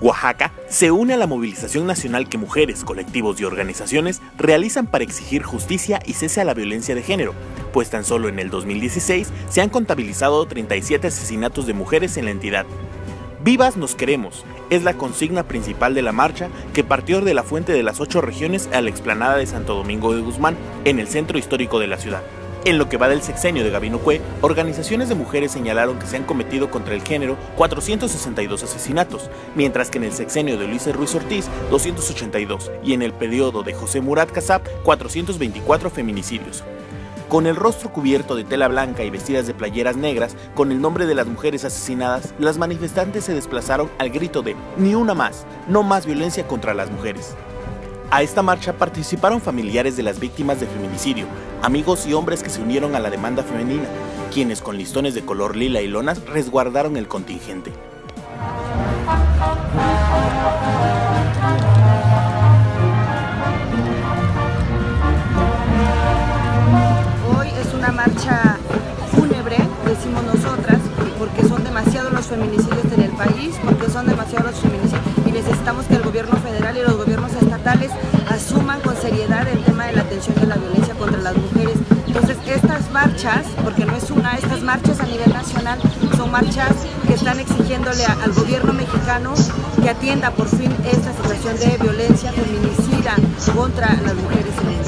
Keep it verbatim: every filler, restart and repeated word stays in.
Oaxaca se une a la movilización nacional que mujeres, colectivos y organizaciones realizan para exigir justicia y cese a la violencia de género, pues tan solo en el dos mil dieciséis se han contabilizado treinta y siete asesinatos de mujeres en la entidad. Vivas nos queremos es la consigna principal de la marcha, que partió de la Fuente de las Ocho Regiones a la explanada de Santo Domingo de Guzmán, en el centro histórico de la ciudad. En lo que va del sexenio de Gabino Cue, organizaciones de mujeres señalaron que se han cometido contra el género cuatrocientos sesenta y dos asesinatos, mientras que en el sexenio de Ulises Ruiz Ortiz, doscientos ochenta y dos, y en el periodo de José Murat Kassab, cuatrocientos veinticuatro feminicidios. Con el rostro cubierto de tela blanca y vestidas de playeras negras, con el nombre de las mujeres asesinadas, las manifestantes se desplazaron al grito de "Ni una más, no más violencia contra las mujeres". A esta marcha participaron familiares de las víctimas de feminicidio, amigos y hombres que se unieron a la demanda femenina, quienes con listones de color lila y lonas resguardaron el contingente. Hoy es una marcha fúnebre, decimos nosotras, porque son demasiados los feminicidios en el país, porque son demasiados los feminicidios y necesitamos que el gobierno federal y los gobiernos estatales asuman con seriedad el tema de la atención de la violencia contra las mujeres. Entonces estas marchas, porque no es una, estas marchas a nivel nacional son marchas que están exigiéndole a, al gobierno mexicano que atienda por fin esta situación de violencia feminicida contra las mujeres en el